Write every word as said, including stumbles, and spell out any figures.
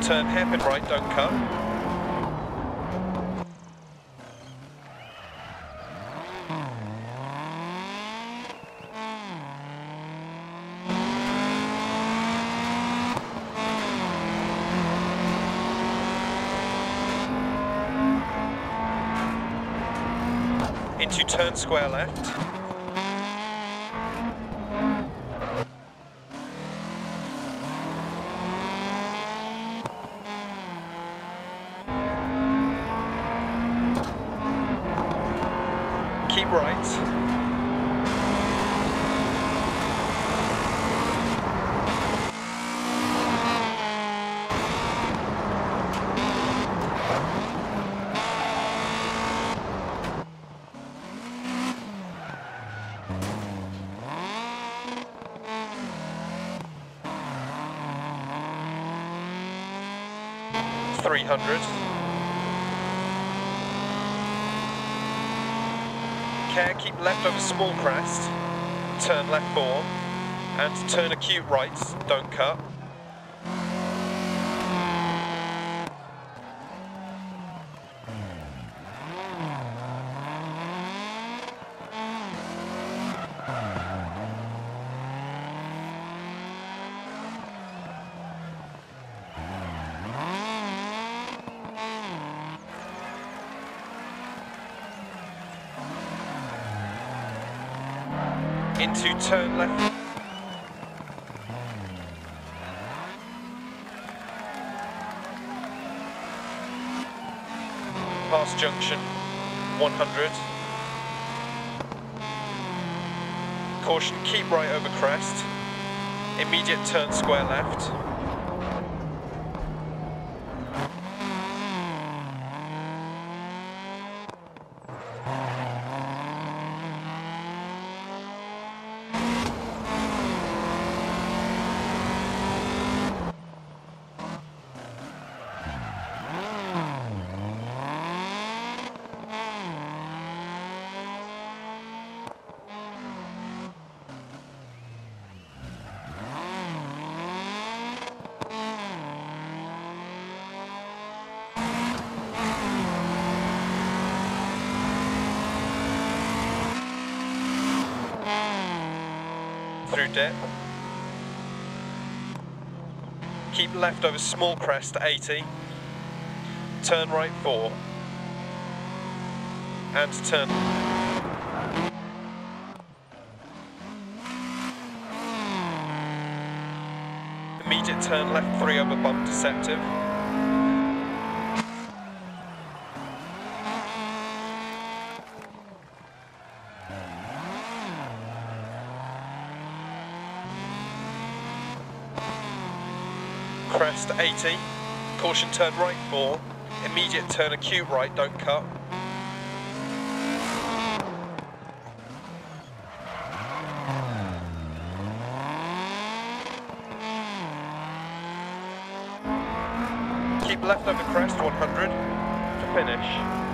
Turn hairpin right, don't cut. Into turn square left. Keep right. three hundred. Care, keep left over small crest, turn left four, and turn acute right, don't cut. Into turn left. Past junction, one hundred. Caution, keep right over crest. Immediate turn square left. Through dip. Keep left over small crest eighty. Turn right four. And turn. Immediate turn left three over bump deceptive. Crest eighty, caution turn right four, immediate turn acute right, don't cut. Keep left over crest one hundred to finish.